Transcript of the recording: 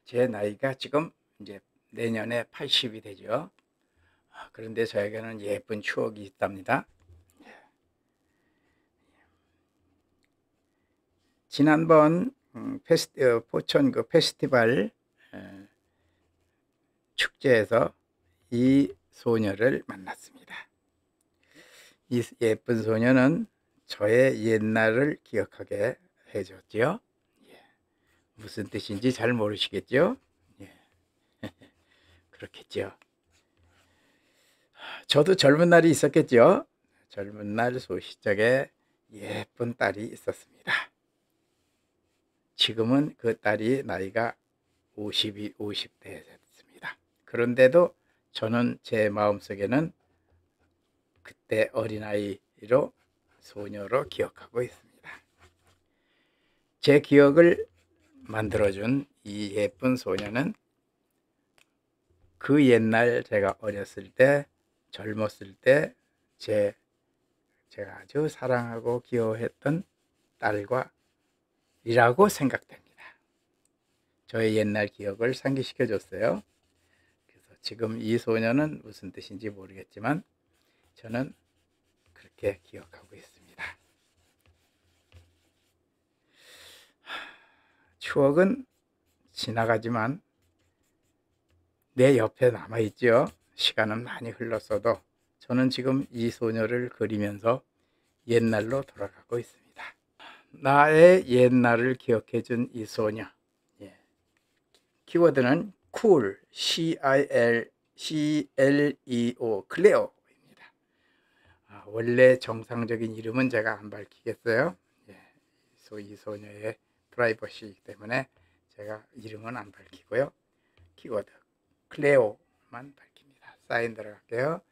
제 나이가 지금 이제 내년에 80이 되죠. 그런데 저에게는 예쁜 추억이 있답니다. 지난번 포천 그 페스티벌 축제에서 이 소녀를 만났습니다. 이 예쁜 소녀는 저의 옛날을 기억하게 해줬죠. 무슨 뜻인지 잘 모르시겠죠? 예. 그렇겠죠. 저도 젊은 날이 있었겠죠. 젊은 날 소시적에 예쁜 딸이 있었습니다. 지금은 그 딸이 나이가 50대 됐습니다. 그런데도 저는 제 마음속에는 그때 어린아이로 소녀로 기억하고 있습니다. 제 기억을 만들어준 이 예쁜 소녀는 그 옛날 제가 어렸을 때, 젊었을 때 제가 아주 사랑하고 귀여워했던 딸과 이라고 생각됩니다. 저의 옛날 기억을 상기시켜 줬어요. 그래서 지금 이 소녀는 무슨 뜻인지 모르겠지만 저는 그렇게 기억하고 있습니다. 추억은 지나가지만 내 옆에 남아있죠. 시간은 많이 흘렀어도 저는 지금 이 소녀를 그리면서 옛날로 돌아가고 있습니다. 나의 옛날을 기억해준 이 소녀. 키워드는 cool, C-I-L-E-O, 클레오입니다. 원래 정상적인 이름은 제가 안 밝히겠어요. 이 소녀의 프라이버시이기 때문에 제가 이름은 안 밝히고요. 키워드 클레오만 밝힙니다. 사인 들어갈게요.